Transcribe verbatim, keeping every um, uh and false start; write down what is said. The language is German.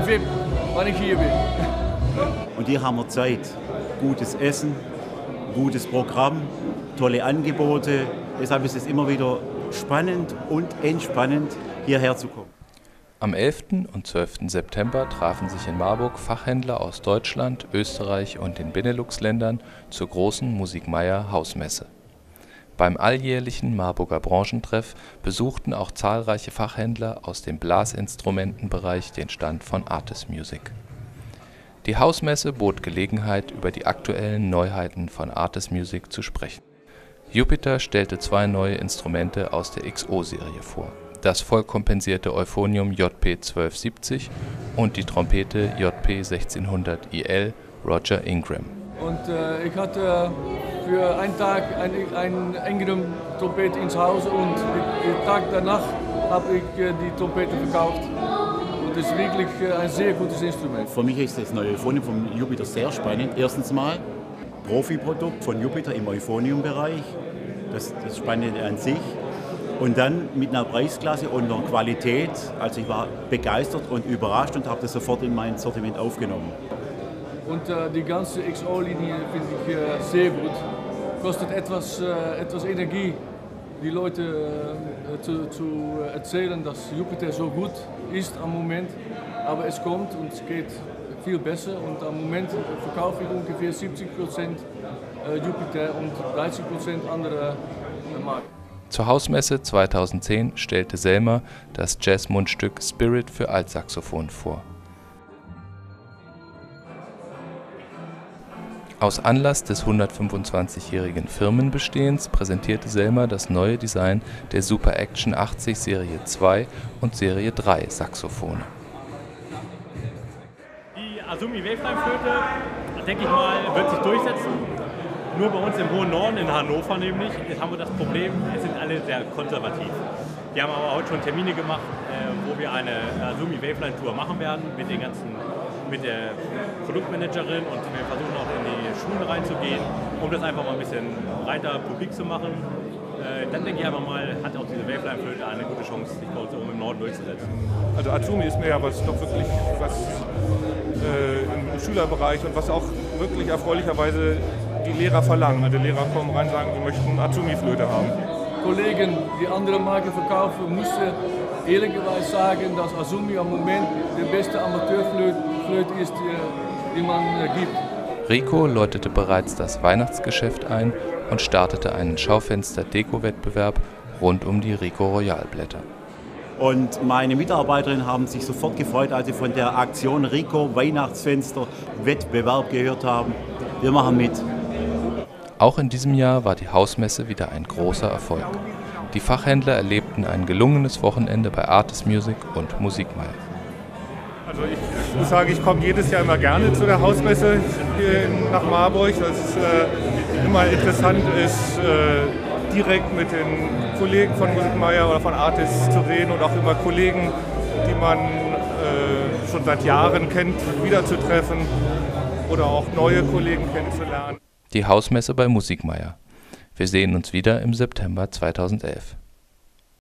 V I P, wann ich hier bin. Und hier haben wir Zeit. Gutes Essen, gutes Programm, tolle Angebote. Deshalb ist es immer wieder spannend und entspannend, hierher zu kommen. Am elften und zwölften September trafen sich in Marburg Fachhändler aus Deutschland, Österreich und den Benelux-Ländern zur großen Musikmeier Hausmesse. Beim alljährlichen Marburger Branchentreff besuchten auch zahlreiche Fachhändler aus dem Blasinstrumentenbereich den Stand von Artis Music. Die Hausmesse bot Gelegenheit, über die aktuellen Neuheiten von Artis Music zu sprechen. Jupiter stellte zwei neue Instrumente aus der X O-Serie vor: das vollkompensierte Euphonium J P zwölf siebzig und die Trompete J P sechzehnhundert I L Roger Ingram. Und äh, ich hatte für einen Tag eine ein Ingram Trompete ins Haus und den Tag danach habe ich äh, die Trompete verkauft. Und das ist wirklich äh, ein sehr gutes Instrument. Für mich ist das neue Euphonium von Jupiter sehr spannend. Erstens mal Profiprodukt von Jupiter im Euphonium-Bereich. Das, das Spannende an sich. Und dann mit einer Preisklasse und einer Qualität. Also ich war begeistert und überrascht und habe das sofort in mein Sortiment aufgenommen. Und äh, die ganze X O-Linie finde ich äh, sehr gut. Kostet etwas, äh, etwas Energie, die Leute äh, zu, zu erzählen, dass Jupiter so gut ist am Moment. Aber es kommt und es geht viel besser. Und am Moment verkaufe ich ungefähr siebzig Prozent äh, Jupiter und dreißig Prozent andere äh, Marken. Zur Hausmesse zweitausendzehn stellte Selmer das Jazzmundstück Spirit für Altsaxophon vor. Aus Anlass des hundertfünfundzwanzigjährigen Firmenbestehens präsentierte Selmer das neue Design der Super Action achtzig Serie zwei und Serie drei Saxophone. Die Azumi Waveline-Flöte, denke ich mal, wird sich durchsetzen. Nur bei uns im hohen Norden, in Hannover nämlich, jetzt haben wir das Problem, es sind alle sehr konservativ. Wir haben aber heute schon Termine gemacht, äh, wo wir eine Azumi Waveline Tour machen werden mit den ganzen, mit der Produktmanagerin, und wir versuchen auch in die Schulen reinzugehen, um das einfach mal ein bisschen breiter publik zu machen. Äh, dann denke ich einfach mal, hat auch diese Waveline-Flöte eine gute Chance, sich bei uns oben im Norden durchzusetzen. Also Azumi ist mir ja was doch wirklich was äh, im Schülerbereich und was auch wirklich erfreulicherweise die Lehrer verlangen. Also die Lehrer kommen rein und sagen, wir möchten Azumi-Flöte haben. Kollegen, die andere Marken verkaufen, müssen ehrlicherweise sagen, dass Azumi am Moment die beste Amateurflöte ist, die, die man äh, gibt. Rico läutete bereits das Weihnachtsgeschäft ein und startete einen Schaufenster-Deko-Wettbewerb rund um die Rico Royal-Blätter. Und meine Mitarbeiterinnen haben sich sofort gefreut, als sie von der Aktion Rico Weihnachtsfenster-Wettbewerb gehört haben. Wir machen mit. Auch in diesem Jahr war die Hausmesse wieder ein großer Erfolg. Die Fachhändler erlebten ein gelungenes Wochenende bei Artis Music und Musikmeier. Also ich muss sagen, ich komme jedes Jahr immer gerne zu der Hausmesse hier nach Marburg. Das ist äh, immer interessant ist, äh, direkt mit den Kollegen von Musikmeier oder von Artis zu reden und auch über Kollegen, die man äh, schon seit Jahren kennt, wiederzutreffen oder auch neue Kollegen kennenzulernen. Die Hausmesse bei Musikmeier. Wir sehen uns wieder im September zweitausendelf.